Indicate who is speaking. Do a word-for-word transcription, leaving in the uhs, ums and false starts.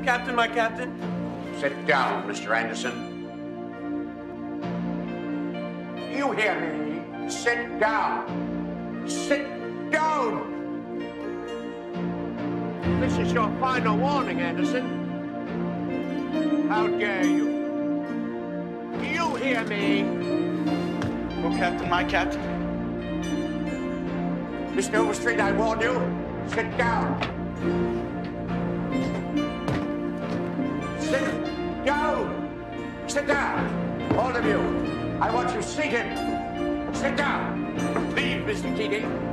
Speaker 1: Oh, Captain, my captain.
Speaker 2: Sit down, Mister Anderson. You hear me? Sit down. Sit down. This is your final warning, Anderson. How dare you? Do you hear me?
Speaker 1: Oh, Captain, my captain.
Speaker 2: Mister Overstreet, I warn you. Sit down. Sit down. Sit down. All of you. I want you seated. Sit down. Leave, Mister Keating.